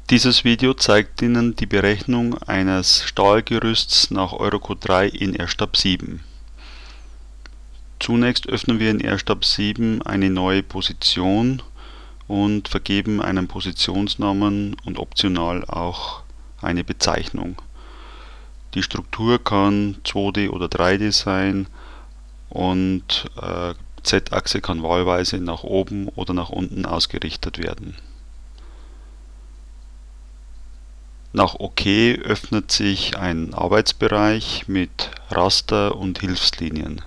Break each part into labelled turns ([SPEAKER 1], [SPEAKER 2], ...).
[SPEAKER 1] Dieses Video zeigt Ihnen die Berechnung eines Stahlgerüsts nach Eurocode 3 in R-Stab 7. Zunächst öffnen wir in R-Stab 7 eine neue Position und vergeben einen Positionsnamen und optional auch eine Bezeichnung. Die Struktur kann 2D oder 3D sein und Z-Achse kann wahlweise nach oben oder nach unten ausgerichtet werden. Nach OK öffnet sich ein Arbeitsbereich mit Raster und Hilfslinien.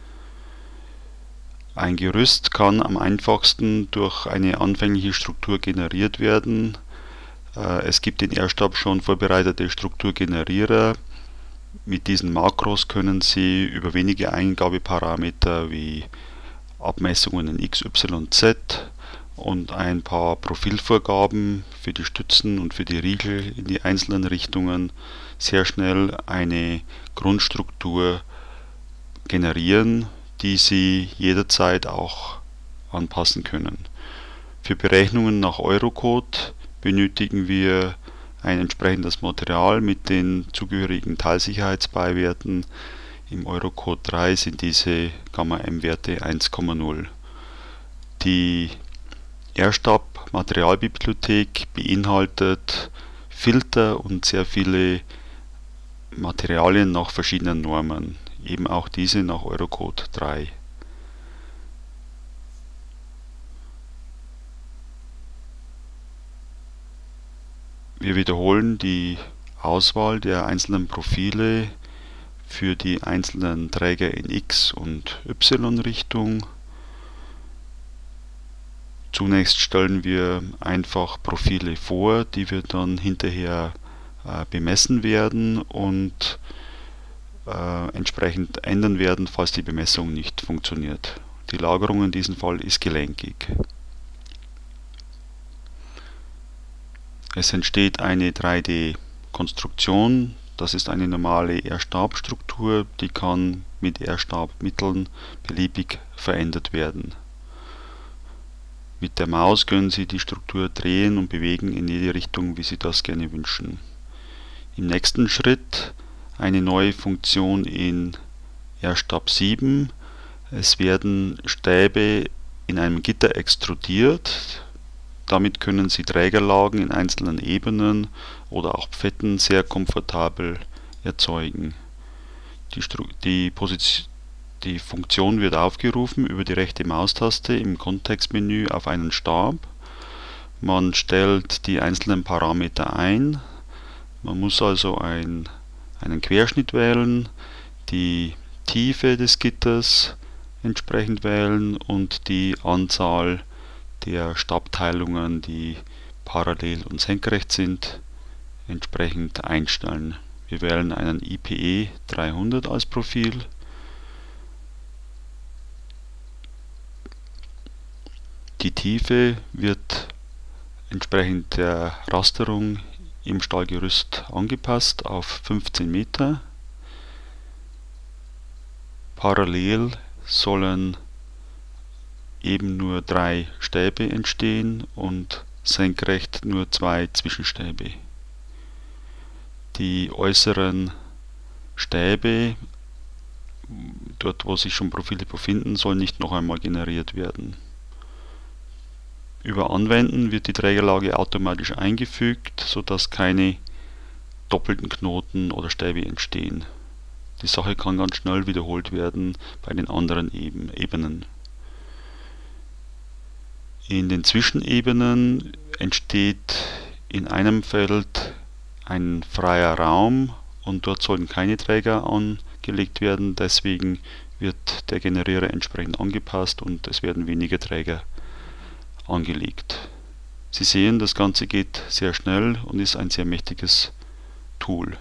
[SPEAKER 1] Ein Gerüst kann am einfachsten durch eine anfängliche Struktur generiert werden. Es gibt in R-Stab schon vorbereitete Strukturgenerierer. Mit diesen Makros können Sie über wenige Eingabeparameter wie Abmessungen in X, Y, Z und ein paar Profilvorgaben für die Stützen und für die Riegel in die einzelnen Richtungen sehr schnell eine Grundstruktur generieren, die Sie jederzeit auch anpassen können. Für Berechnungen nach Eurocode benötigen wir ein entsprechendes Material mit den zugehörigen Teilsicherheitsbeiwerten. Im Eurocode 3 sind diese Gamma-M-Werte 1,0. Die R-Stab Materialbibliothek beinhaltet Filter und sehr viele Materialien nach verschiedenen Normen, eben auch diese nach Eurocode 3. Wir wiederholen die Auswahl der einzelnen Profile für die einzelnen Träger in X- und Y-Richtung. Zunächst stellen wir einfach Profile vor, die wir dann hinterher bemessen werden und entsprechend ändern werden, falls die Bemessung nicht funktioniert. Die Lagerung in diesem Fall ist gelenkig. Es entsteht eine 3D-Konstruktion. Das ist eine normale R-Stab-Struktur, die kann mit R-Stab-Mitteln beliebig verändert werden. Mit der Maus können Sie die Struktur drehen und bewegen in jede Richtung, wie Sie das gerne wünschen. Im nächsten Schritt eine neue Funktion in R-Stab 7. Es werden Stäbe in einem Gitter extrudiert. Damit können Sie Trägerlagen in einzelnen Ebenen oder auch Pfetten sehr komfortabel erzeugen. Die Funktion wird aufgerufen über die rechte Maustaste im Kontextmenü auf einen Stab. Man stellt die einzelnen Parameter ein. Man muss also einen Querschnitt wählen, die Tiefe des Gitters entsprechend wählen und die Anzahl der Stabteilungen, die parallel und senkrecht sind, entsprechend einstellen. Wir wählen einen IPE 300 als Profil. Die Tiefe wird entsprechend der Rasterung im Stahlgerüst angepasst auf 15 Meter. Parallel sollen eben nur 3 Stäbe entstehen und senkrecht nur 2 Zwischenstäbe. Die äußeren Stäbe, dort wo sich schon Profile befinden, sollen nicht noch einmal generiert werden. Über Anwenden wird die Trägerlage automatisch eingefügt, sodass keine doppelten Knoten oder Stäbe entstehen. Die Sache kann ganz schnell wiederholt werden bei den anderen Ebenen. In den Zwischenebenen entsteht in einem Feld ein freier Raum und dort sollen keine Träger angelegt werden, deswegen wird der Generierer entsprechend angepasst und es werden weniger Träger angelegt. Sie sehen, das Ganze geht sehr schnell und ist ein sehr mächtiges Tool.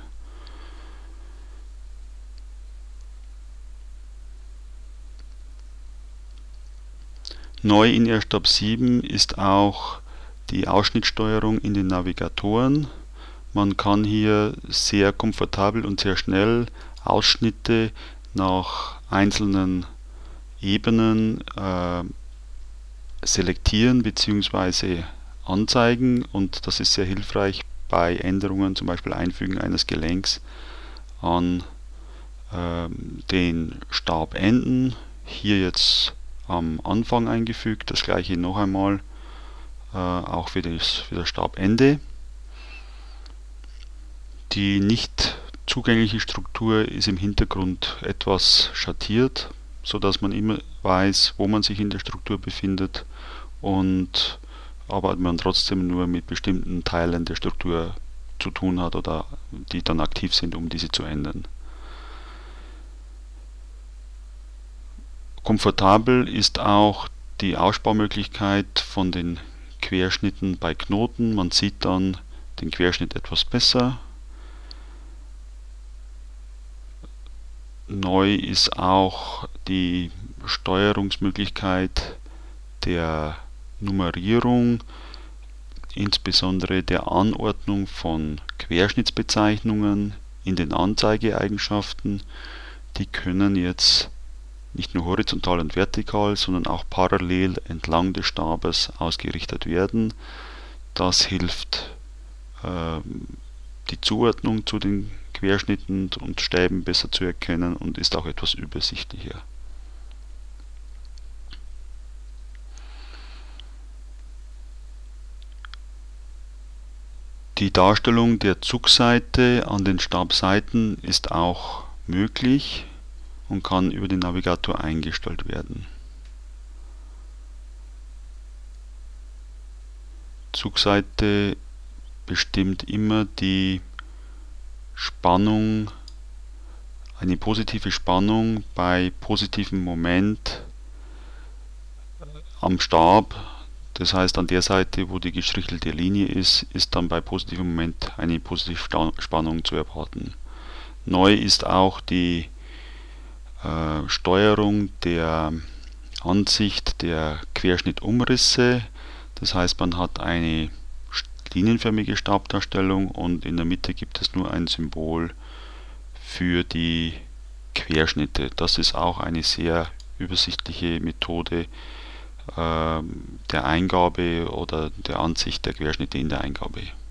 [SPEAKER 1] Neu in R-Stab 7 ist auch die Ausschnittsteuerung in den Navigatoren. Man kann hier sehr komfortabel und sehr schnell Ausschnitte nach einzelnen Ebenen selektieren bzw. anzeigen, und das ist sehr hilfreich bei Änderungen, zum Beispiel Einfügen eines Gelenks an den Stabenden. Hier jetzt am Anfang eingefügt, das gleiche noch einmal, auch für das Stabende. Die nicht zugängliche Struktur ist im Hintergrund etwas schattiert, so dass man immer weiß, wo man sich in der Struktur befindet, und aber man trotzdem nur mit bestimmten Teilen der Struktur zu tun hat oder die dann aktiv sind, um diese zu ändern. Komfortabel ist auch die Ausbaumöglichkeit von den Querschnitten bei Knoten. Man sieht dann den Querschnitt etwas besser. Neu ist auch die Steuerungsmöglichkeit der Nummerierung, insbesondere der Anordnung von Querschnittsbezeichnungen in den Anzeigeeigenschaften. Die können jetzt nicht nur horizontal und vertikal, sondern auch parallel entlang des Stabes ausgerichtet werden. Das hilft, die Zuordnung zu den Querschnitten und Stäben besser zu erkennen und ist auch etwas übersichtlicher. Die Darstellung der Zugseite an den Stabseiten ist auch möglich und kann über den Navigator eingestellt werden. Zugseite bestimmt immer die Spannung, eine positive Spannung bei positivem Moment am Stab. Das heißt, an der Seite, wo die gestrichelte Linie ist, ist dann bei positivem Moment eine positive Spannung zu erwarten. Neu ist auch die Steuerung der Ansicht der Querschnittumrisse. Das heißt, man hat eine linienförmige Stabdarstellung und in der Mitte gibt es nur ein Symbol für die Querschnitte. Das ist auch eine sehr übersichtliche Methode der Eingabe oder der Ansicht der Querschnitte in der Eingabe.